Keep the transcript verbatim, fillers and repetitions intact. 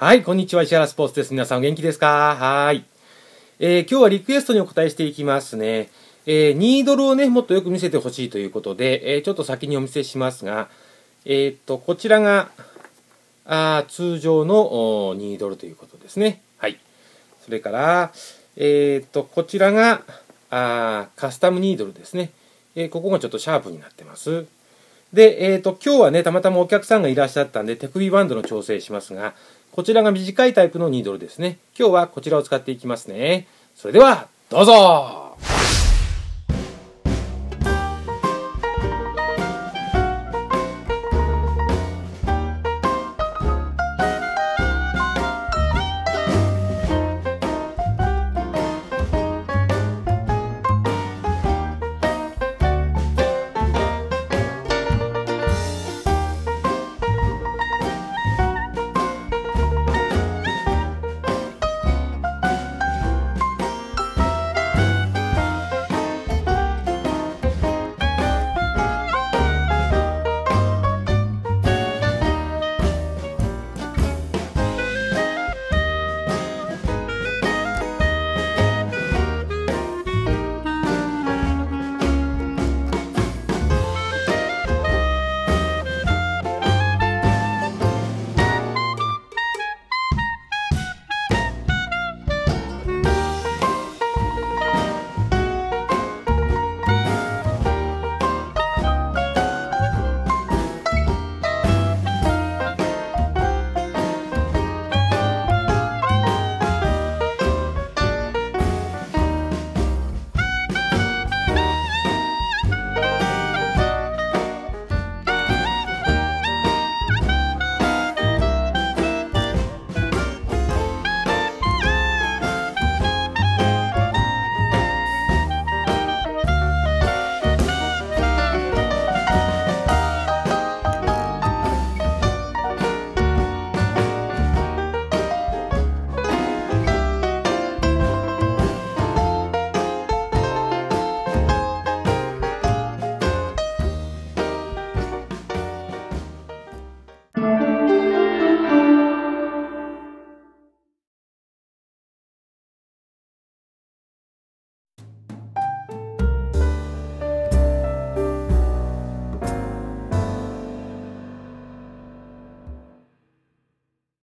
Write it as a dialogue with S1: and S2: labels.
S1: はい、こんにちは。石原スポーツです。皆さんお元気ですか？はい。えー、今日はリクエストにお答えしていきますね。えー、ニードルをね、もっとよく見せてほしいということで、えー、ちょっと先にお見せしますが、えー、っと、こちらが、あ通常のニードルということですね。はい。それから、えー、っと、こちらが、あカスタムニードルですね。えー、ここがちょっとシャープになってます。で、えっと、今日はね、たまたまお客さんがいらっしゃったんで、手首バンドの調整しますが、こちらが短いタイプのニードルですね。今日はこちらを使っていきますね。それでは、どうぞ。